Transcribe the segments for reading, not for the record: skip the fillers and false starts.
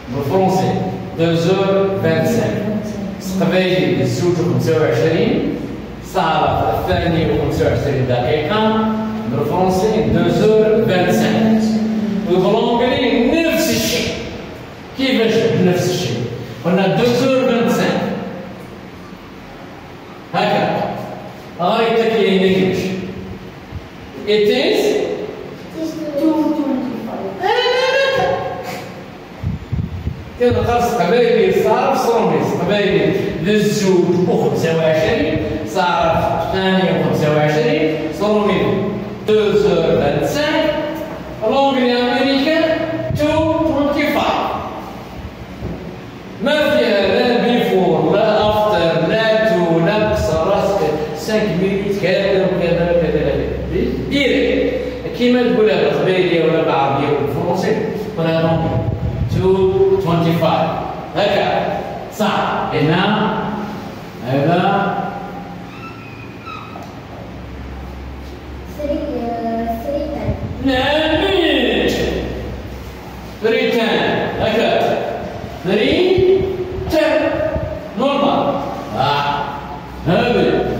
بالفرنسي 2h25. قبيل الزوج و25 صارت الثانية و25 دقيقة. بالفرنسي 2h25. وبالانجلي نفس الشيء. كيفاش نفس الشيء؟ قلنا 2h25 هكا. غير التكليل الانجليش it is 2:25. كان خاص قبايلي صار في صروميس قبايلي للزوج و25 صار الثانية و25 صروميس 2h25. الانجلي امريكان 2:25. ما فيها لا بيفور لا افتر لا تو لا قصر راسك 5 مينوت كذا وكذا وكذا ديريكت كيما تقولها بالقبايليه ولا بالعربيه ولا بالفرنسي قولها لهم 2:25 هكا صح. هنا هذا 3:10. نعم مينوت 3:10 هكا 3:10 نورمال. هذا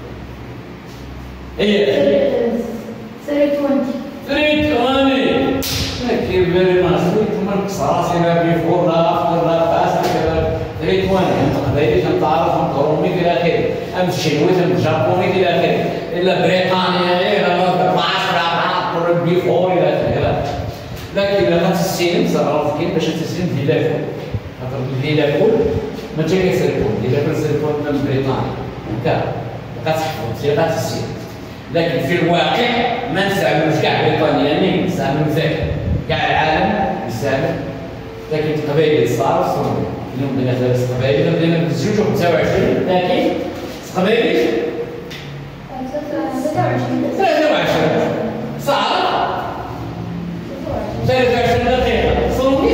هي 3:20. 3:20. Thank you very much. 3:20 راسي لا بيفور لا افتر لا فاست كذا 3:20. انت قبيلي كنتعرف نقرومي الى اخره. ام الشينوي ام الجابوني الى اخره. الا بريطانيا غير 12 بيفور الى اخره. لكن الا غتستلم صراحه كاين باش تستلم ديلاكول. خاطر ديلاكول ما جا كيسيركول ديلاكول سيركول من بريطانيا هكا غتحفظ غتستلم. لكن في الواقع ما نستعملوش كاع بريطانيين نستعملو ذاك كاع العالم يستعمل. لكن قبايل صار صرومي اليوم بدينا درس قبايل بدينا بالزوج و25 لكن قبايل 23 صار 23 دقيقة صرومي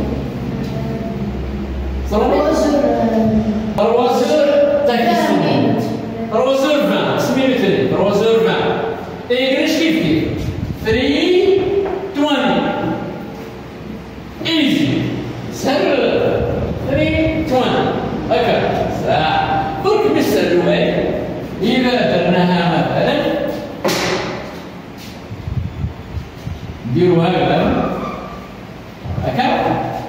صرومي روازور تاكي روازور 20 سميتني روازور 20 إنجليش كيف 3:20 ايزي سهل 3:20 هكا ساعة. درك بالسلوات إذا درناها مثلا نديرو هكذا هكا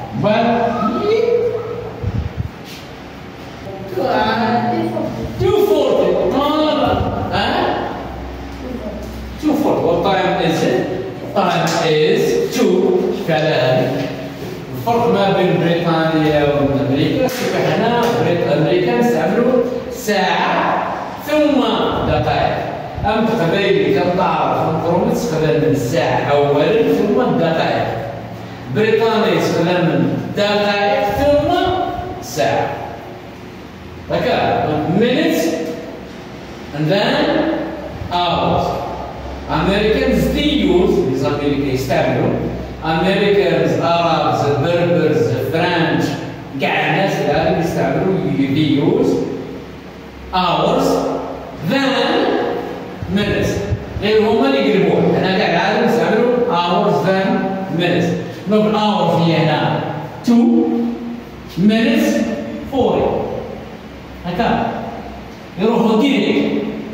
time is 2 كذلك. الفرق ما بين بريطانيا وامريكا كيف حنا امريكا نستعملوا ساعه ثم دقائق. ام قبيلي كنتعرف نقرو نستخدم من الساعه اولا ثم الدقائق. بريطانيا يستخدم من الدقائق ثم ساعه هكا minutes and then hours. Americans they use these يستعملوا Americans, Arabs, Berbers, French كاع الناس هذا يستعملوا they use hours then minutes. غير هما اللي يقلبوها. هنا كاع العالم يستعملوا hours then minutes. نوب hours هي هنا 2 minutes 40 هكا يروحوا ديريكت.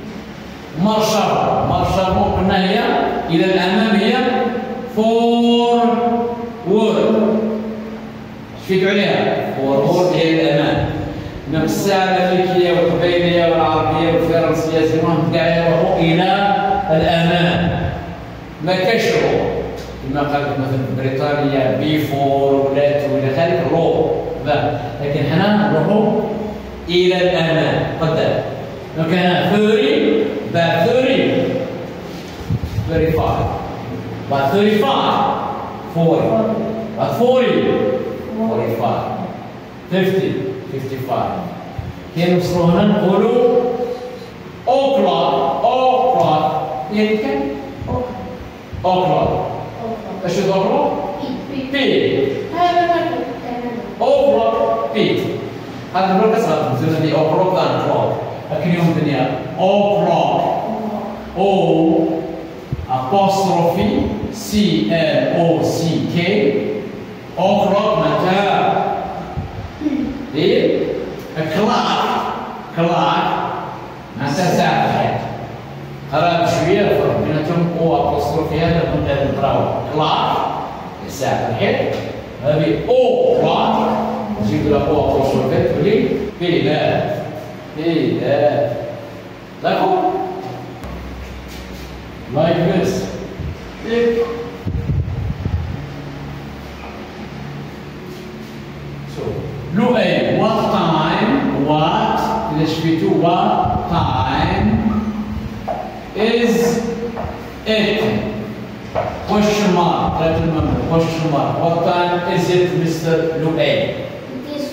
مارشال قلنا هي الى الامام هي فورورد. شفيتوا عليها فورورد هي الامام. انما الساعه الامريكيه والقبيليه والعربيه والفرنسيه زعما كاع يروحوا الى الامام ما كاش رو. كما قالت مثلا بريطانيا بيفور ولا الى خارج رو لكن حنا نروحوا الى الامام قدام. كان 30 بعد 30 35 بعد 35 40 بعد 40 45 50 55. كي نوصلوا هنا نقولوا اوكلاك يعني كان اوكلاك. اش هو اوكلاك؟ بي هذا اوكلاك بي. هذا هو الكسر زين دي اوكلاك دان كلوك. لكن يوم الدنيا اوكلاك او apostrophe C L O C K اوكلاك متى كلاك معناتها ساعة الحياة. قرا بشوية الفرق بيناتهم او ابوستروفي هذا كنا نقراو كلاك الساعة الحياة. هذه او كلاك نجيب لها او ابوستروفي تولي بلاد. بلاد. D'accord? Like this. So, look at what time, let's be to what time is it? Question mark, let's remember, question mark. What time is it, Mr. Lu'ay? It is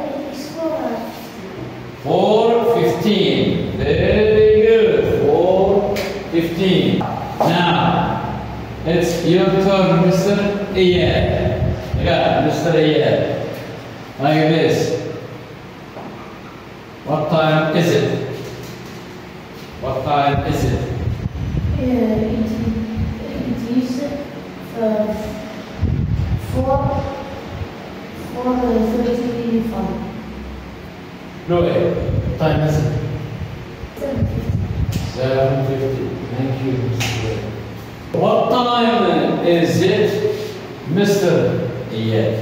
4:15. Very good. 4:15. Now, it's your turn, Mr. Iyad. Yeah, Mr. Iyad. Like this. What time is it? What time is it? it is 4:35. Lu'ay, what time is it? 7:50. 7:50. Thank you, Mr. Iyad. What time is it, Mr. Iyad?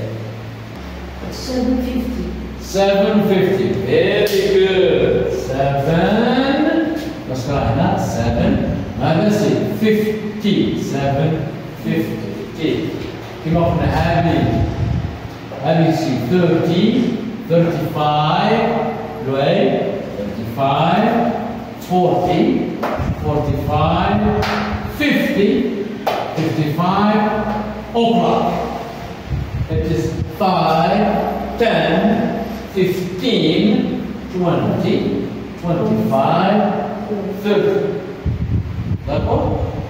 7:50. 7:50. Very good. 7. Let's go هنا 7. ماذا نسي 50. 7:50. كما قلنا هذه يصير 30 35 Lu'ay 35 40 45 50 55 o'clock. It is 5 10 15 20 25 30. D'accord?